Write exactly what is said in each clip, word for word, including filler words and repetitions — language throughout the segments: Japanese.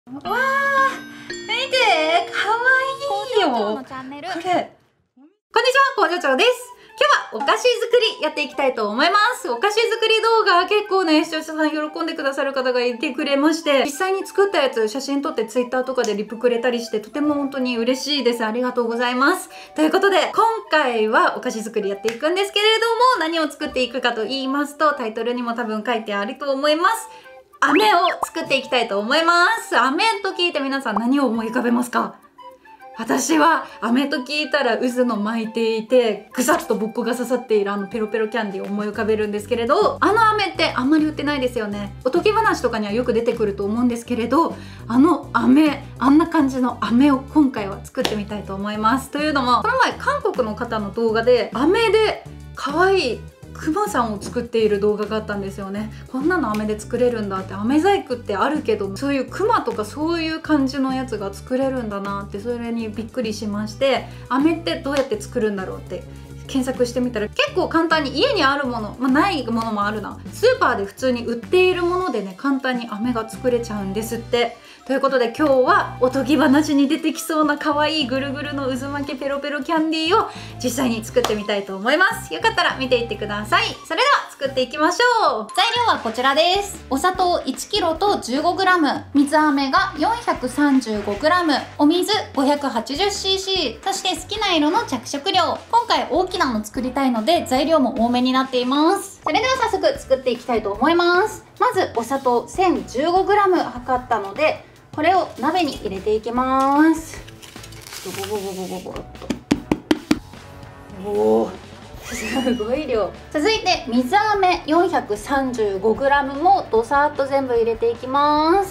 わー、見て、かわいいよ。これ。こんにちは、工場長です。今日はお菓子作りやっていきたいと思います。お菓子作り動画結構ね、視聴者さん喜んでくださる方がいてくれまして、実際に作ったやつ写真撮ってツイッターとかでリプくれたりして、とても本当に嬉しいです。ありがとうございます。ということで、今回はお菓子作りやっていくんですけれども、何を作っていくかと言いますと、タイトルにも多分書いてあると思います。飴を作っていきたいと思います。飴と聞いて皆さん何を思い浮かべますか？私は飴と聞いたら渦の巻いていてぐさっとボッコが刺さっているあのペロペロキャンディーを思い浮かべるんですけれど、あの飴ってあんまり売ってないですよね。おとぎ話とかにはよく出てくると思うんですけれど、あの飴、あんな感じの飴を今回は作ってみたいと思います。というのも、この前韓国の方の動画で飴で可愛いクマさんを作っている動画があったんですよね。こんなの飴で作れるんだって、飴細工ってあるけどそういうクマとかそういう感じのやつが作れるんだなって、それにびっくりしまして、飴ってどうやって作るんだろうって検索してみたら、結構簡単に家にあるもの、まあ、ないものもあるな、スーパーで普通に売っているものでね、簡単に飴が作れちゃうんですって。ということで今日はおとぎ話に出てきそうな可愛いぐるぐるの渦巻きペロペロキャンディーを実際に作ってみたいと思います。よかったら見ていってください。それでは作っていきましょう。材料はこちらです。お砂糖 いちキロ と じゅうごグラム、 水飴が よんひゃくさんじゅうごグラム、 お水 ごひゃくはちじゅうシーシー、 そして好きな色の着色料。今回大きなの作りたいので材料も多めになっています。それでは早速作っていきたいと思います。まずお砂糖 せんじゅうごグラム 測ったので、これを鍋に入れていきます。ボボボボボボボッと。おお、すごい量。続いて水飴 よんひゃくさんじゅうごグラム もどさっと全部入れていきます。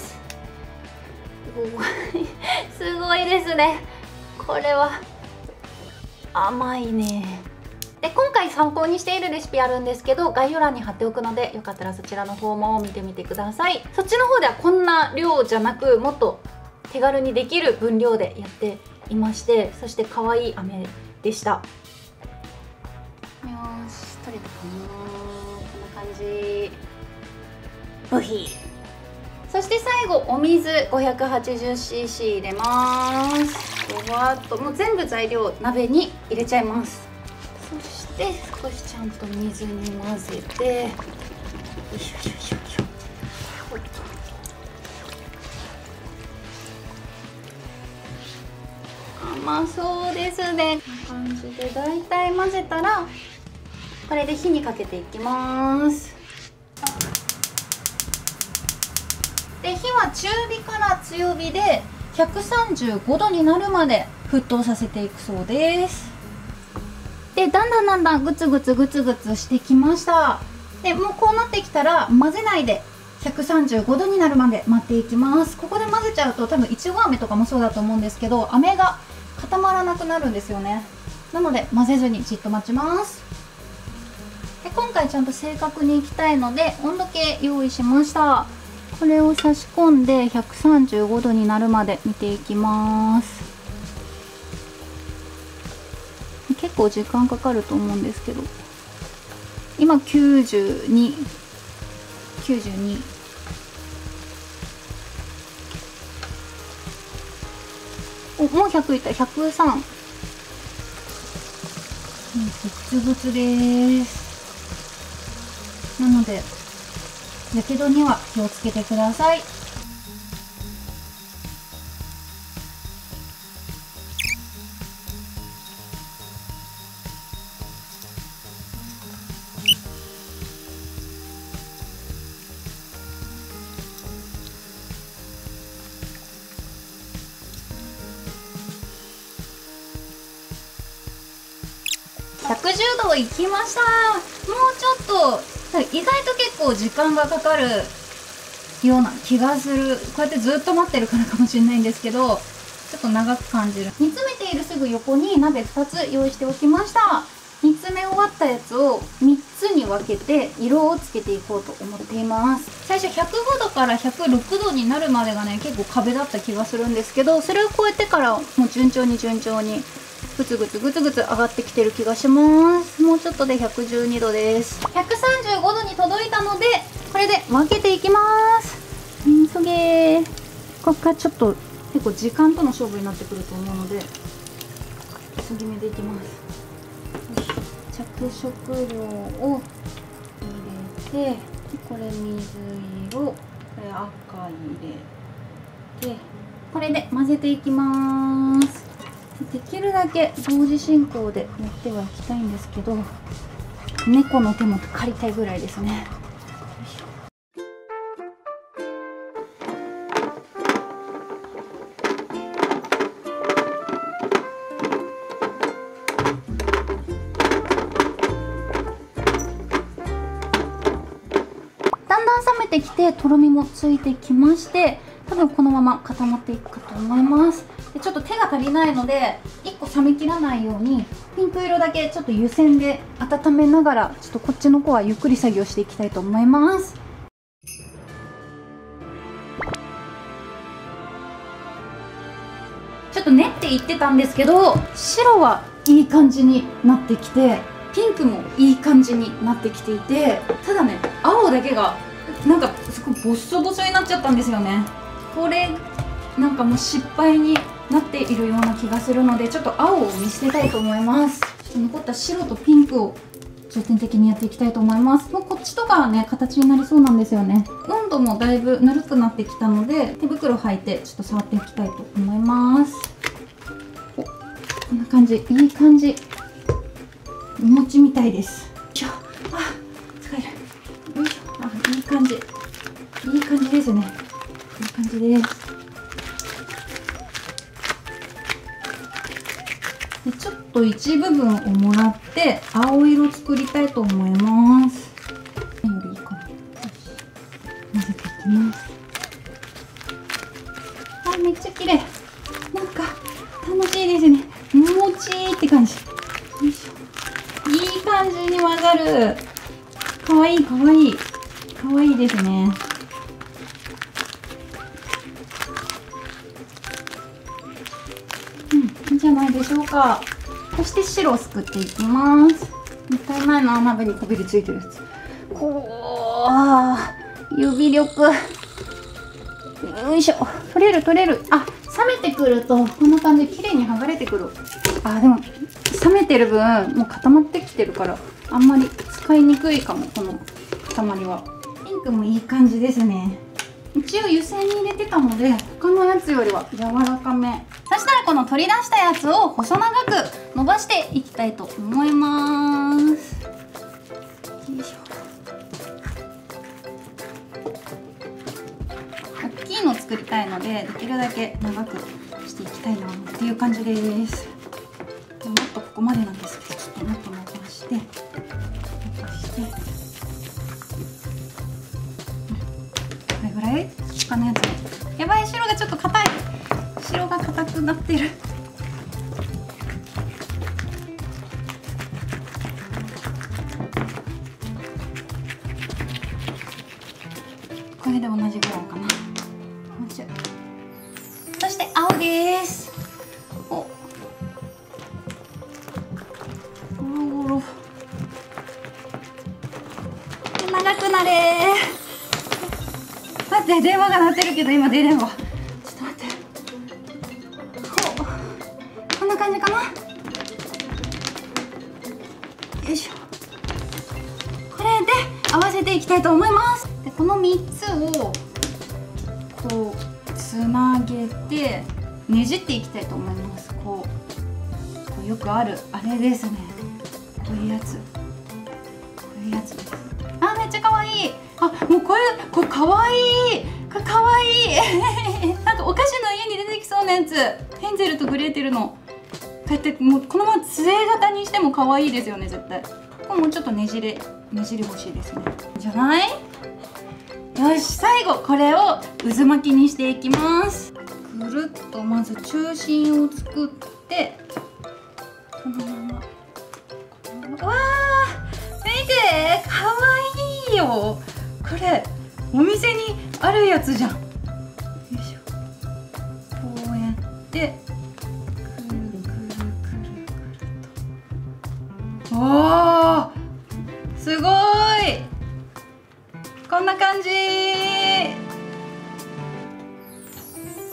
すごいですね。これは甘いね。で、今回参考にしているレシピあるんですけど、概要欄に貼っておくので、よかったらそちらの方も見てみてください。そっちの方ではこんな量じゃなく、もっと手軽にできる分量でやっていまして、そして可愛い飴でした。よーし、取れたかな。こんな感じ。ブヒー。そして最後お水 ごひゃくはちじゅうシーシー 入れます。ふわっと、もう全部材料鍋に入れちゃいます。そして少しちゃんと水に混ぜて、よいしょよいしょよいしょ。甘そうですね。こんな感じでだいたい混ぜたら、これで火にかけていきます。で、火は中火から強火でひゃくさんじゅうごどになるまで沸騰させていくそうです。で、だんだんだんだんグツグツグツグツしてきました。で、もうこうなってきたら混ぜないでひゃくさんじゅうごどになるまで待っていきます。ここで混ぜちゃうと、多分いちご飴とかもそうだと思うんですけど、飴が固まらなくなるんですよね。なので混ぜずにじっと待ちます。で、今回ちゃんと正確にいきたいので温度計用意しました。これを差し込んでひゃくさんじゅうごどになるまで見ていきます。結構時間かかると思うんですけど、今きゅうじゅうに、きゅうじゅうに、お、もうひゃくいった、ひゃくさん、うん、グツグツです。なのでやけどには気をつけてください。ひゃくじゅうどいきました。もうちょっと、意外と結構時間がかかるような気がする。こうやってずっと待ってるからかもしれないんですけど、ちょっと長く感じる。煮詰めているすぐ横に鍋ふたつ用意しておきました。煮詰め終わったやつをみっつに分けて色をつけていこうと思っています。最初ひゃくごどからひゃくろくどになるまでがね、結構壁だった気がするんですけど、それを超えてからもう順調に順調にグツグツグツグツ上がってきてる気がします。もうちょっとでひゃくじゅうにどです。ひゃくさんじゅうごどに届いたので、これで分けていきます。急げー。こここからちょっと結構時間との勝負になってくると思うので急ぎ目でいきます。着色料を入れて、これ水色、これ赤入れて、これで混ぜていきます。できるだけ同時進行でやってはいきたいんですけど、猫の手も借りたいぐらいですね。だんだん冷めてきてとろみもついてきまして、多分このまま固まっていくかと思います。でちょっと手が足りないのでいっこ冷めきらないようにピンク色だけちょっと湯煎で温めながら、ちょっとこっちの子はゆっくり作業していきたいと思います。ちょっと練って言ってたんですけど、白はいい感じになってきて、ピンクもいい感じになってきていて、ただね青だけがなんかすごいボッソボソになっちゃったんですよね。これなんかもう失敗になっているような気がするので、ちょっと青を見捨てたいと思います。残った白とピンクを重点的にやっていきたいと思います。もうこっちとかはね形になりそうなんですよね。温度もだいぶぬるくなってきたので、手袋履いてちょっと触っていきたいと思います。お、こんな感じ、いい感じ、お餅みたいです。よいしょ、あ、使える。よいしょ、あ、いい感じ、いい感じですね。いい感じです。でちょっと一部分をもらって青色作りたいと思います。よりいいかな。混ぜていきます。あ、めっちゃ綺麗。なんか楽しいですね。もちーって感じ。よいしょ。いい感じに混ざる。かわいいかわいい。かわいいですね。いいんじゃないでしょうか。そして白をすくっていきます。もったいないな、鍋にこびりついてるやつ。こう、指力。よいしょ、取れる取れる。あ、冷めてくるとこんな感じで綺麗に剥がれてくる。あ、でも冷めてる分もう固まってきてるからあんまり使いにくいかも、この塊は。ピンクもいい感じですね。一応湯煎に入れてたので他のやつよりは柔らかめ。そしたらこの取り出したやつを細長く伸ばしていきたいと思います。よいしょ。大きいの作りたいのでできるだけ長くしていきたいなっていう感じです。もっとここまでなんですけど、ちょっともっと伸ばして伸ばしてこれぐらい他のやつ。やばい、白がちょっと硬い。白が硬くなってる。これで同じぐらいかな。そして青です。お、ゴロゴロ長くなれ。待って、電話が鳴ってるけど今出れんわ。ちょっと待って。こう、こんな感じかな。よいしょ。これで合わせていきたいと思います。でこのみっつをこうつなげてねじっていきたいと思います。こう、こうよくあるあれですね。こういうやつ、こういうやつです。あ、めっちゃ可愛い。あ、もうこれこれ可愛い。これ可愛い。なんかお菓子の家に出てきそうなやつ。ヘンゼルとグレーテルの。こうやってもうこのまま杖型にしても可愛いですよね、絶対。これもうちょっとねじれねじり欲しいですね。じゃない？よし、最後これを渦巻きにしていきます。ぐるっとまず中心を作って、このまま。わー、見て、かわいいよ。これお店にあるやつじゃん。よいしょ。こうやってくるくるくるくると。おー、すごい。こんな感じ。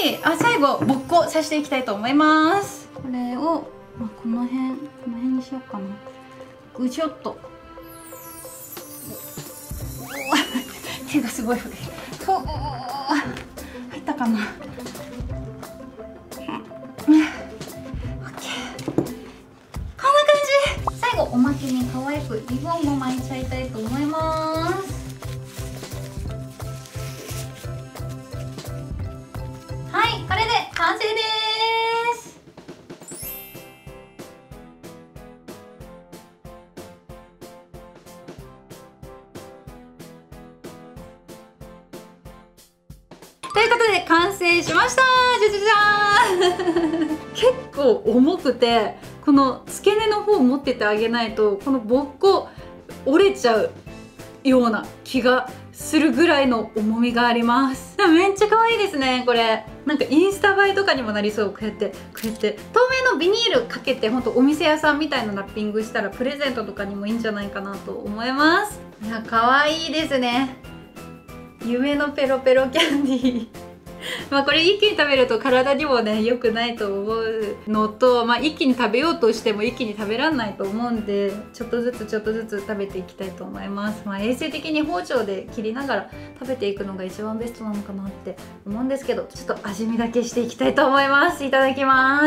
い。あ、最後ぼっこさせていきたいと思います。これを、まあ、この辺この辺にしようかな。ぐしょっと手がすごい古い。と入ったかな。おまけに可愛くリボンも巻いちゃいたいと思います。はい、これで完成です。ということで完成しました。じゃじゃじゃーん結構重くて、この付け根の方を持っててあげないとこのぼっこ折れちゃうような気がするぐらいの重みがあります。でもめっちゃ可愛いですね。これなんかインスタ映えとかにもなりそう。こうやってこうやって透明のビニールかけて、ほんとお店屋さんみたいなラッピングしたらプレゼントとかにもいいんじゃないかなと思います。いや可愛いですね。夢のペロペロキャンディーまあこれ一気に食べると体にもね良くないと思うのと、まあ、一気に食べようとしても一気に食べらんないと思うんで、ちょっとずつちょっとずつ食べていきたいと思います。まあ、衛生的に包丁で切りながら食べていくのが一番ベストなのかなって思うんですけど、ちょっと味見だけしていきたいと思います。いただきます。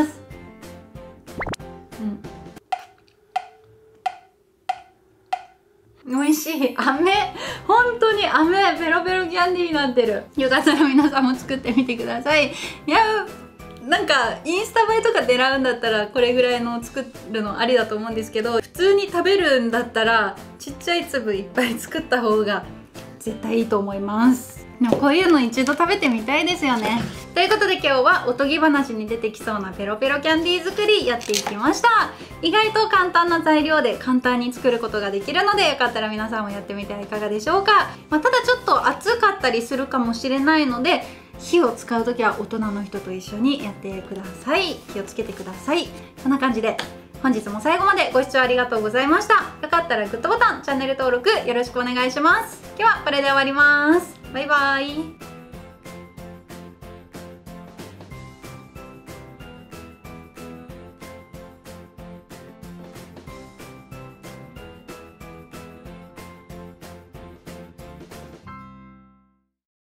うん、美味しい。飴、本当に飴ペロペロキャンディーになってる。よかったら皆さんも作ってみてください。いやなんかインスタ映えとか狙うんだったらこれぐらいの作るのありだと思うんですけど、普通に食べるんだったらちっちゃい粒いっぱい作った方が絶対いいと思います。でもこういうの一度食べてみたいですよね。ということで今日はおとぎ話に出てきそうなペロペロキャンディー作りやっていきました。意外と簡単な材料で簡単に作ることができるので、よかったら皆さんもやってみてはいかがでしょうか。まあ、ただちょっと熱かったりするかもしれないので、火を使う時は大人の人と一緒にやってください。気をつけてください。そんな感じで本日も最後までご視聴ありがとうございました。よかったらグッドボタン、チャンネル登録よろしくお願いします。今日はこれで終わります。バイバイ。